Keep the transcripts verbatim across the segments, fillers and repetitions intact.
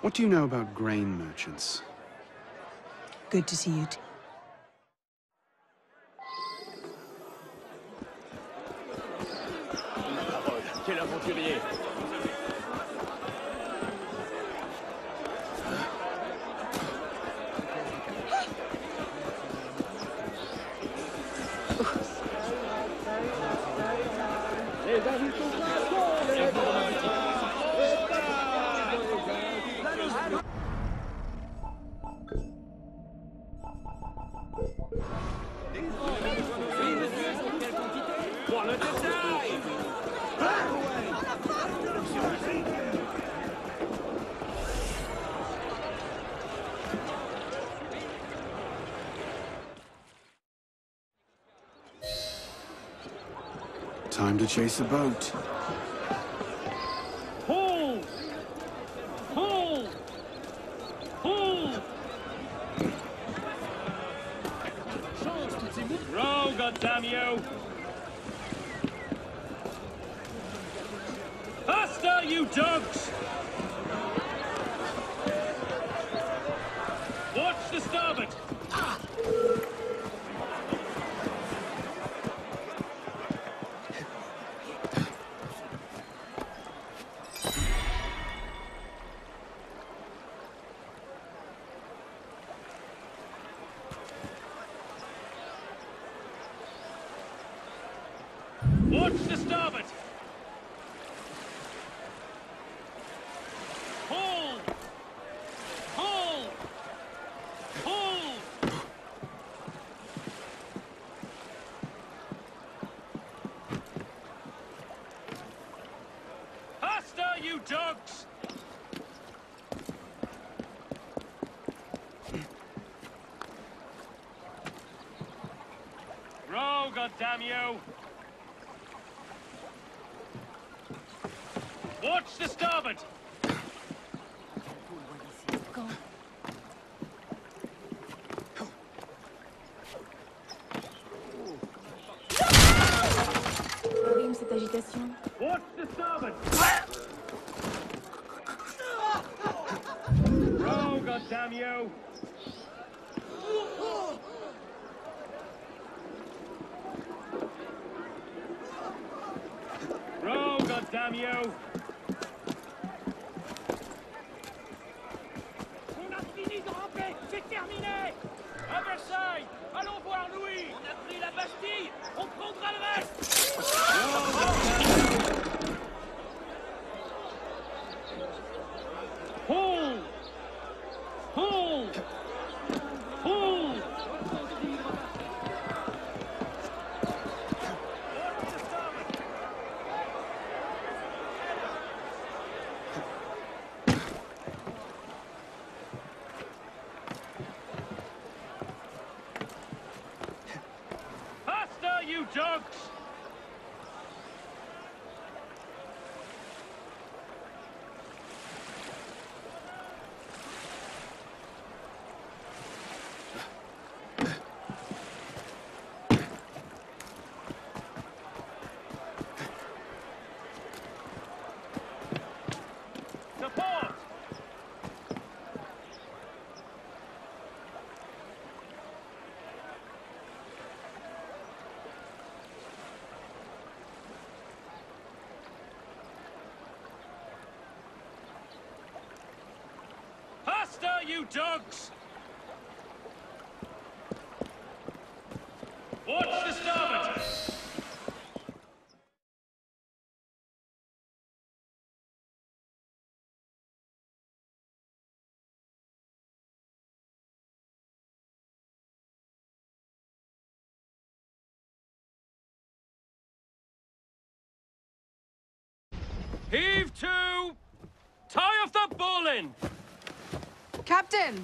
What do you know about grain merchants? Good to see you too. Quel aventurier! Time to chase a boat. Pull! Pull! Pull! Row, goddamn you! Faster, you dogs! Watch the starboard! Watch the starboard! Pull! Pull! Pull! Faster, you dogs! Row, goddamn you! Watch the starboard! Horrible cette agitation. Watch the starboard! Row, goddamn you! Row, goddamn you! On a fini de ramper, c'est terminé! À Versailles, allons voir Louis! On a pris la Bastille, on prendra le reste! Row, goddamn you! Pull! Pull! Pull! Faster, you dogs! Support! Faster, you dogs! Watch the starboard! Heave to! Tie off the bowline! Captain!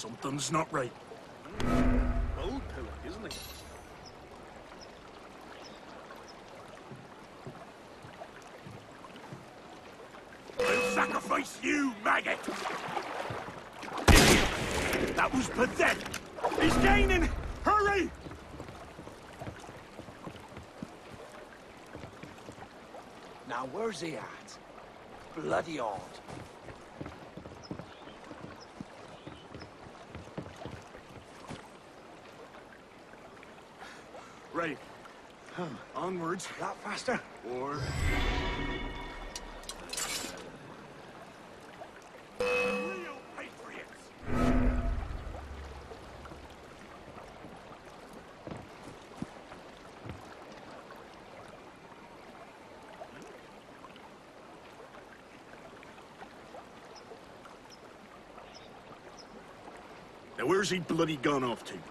Something's not right. Old pillar, isn't he? I'll sacrifice you, maggot! That was pathetic! He's gaining! Hurry! Now where's he at? Bloody odd. Right. Onwards. That faster? Or... Real patriots! Now where's he bloody gone off to?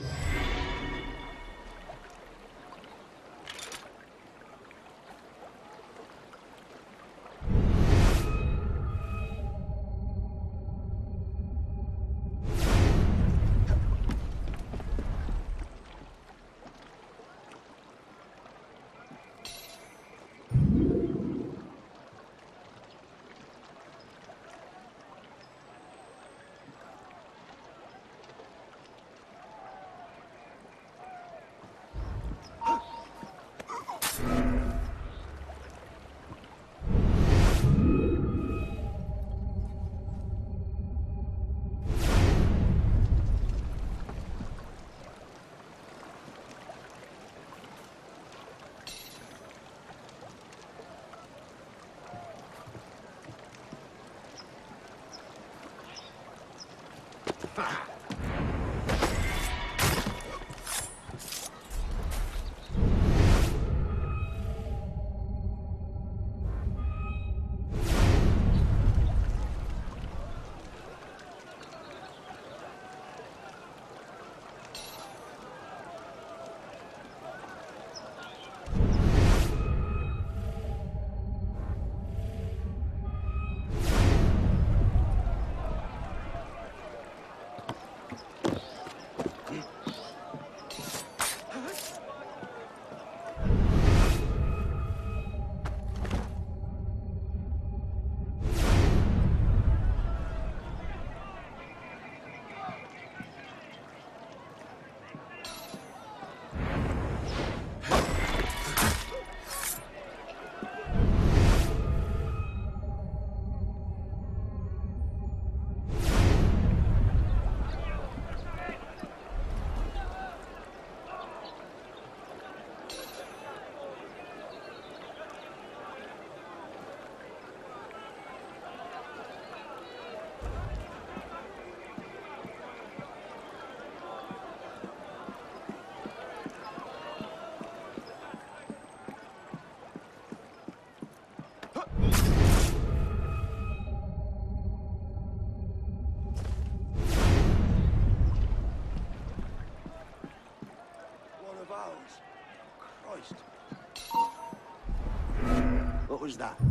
What was that?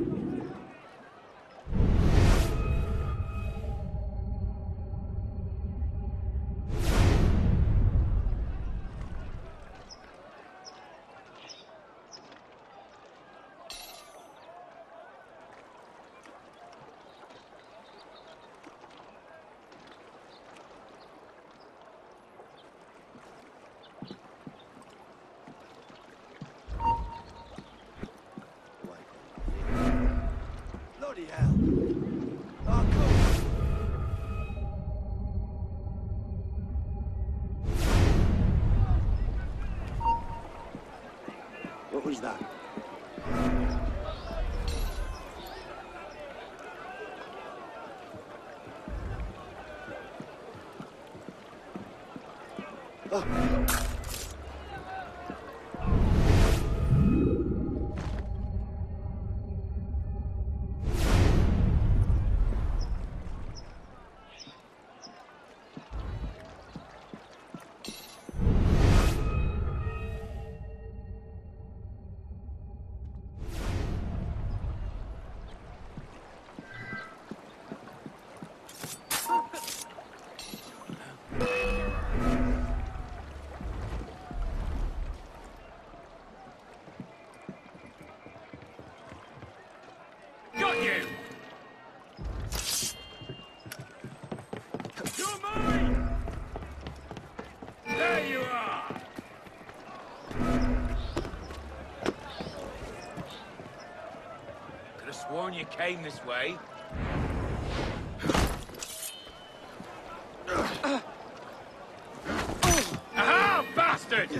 Bloody hell. Oh, cool. What was that? Oh. you! You're mine! There you are! Could have sworn you came this way. Aha, bastard!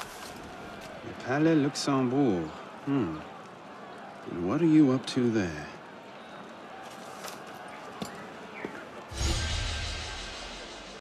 Palais Luxembourg. Hmm. And what are you up to there?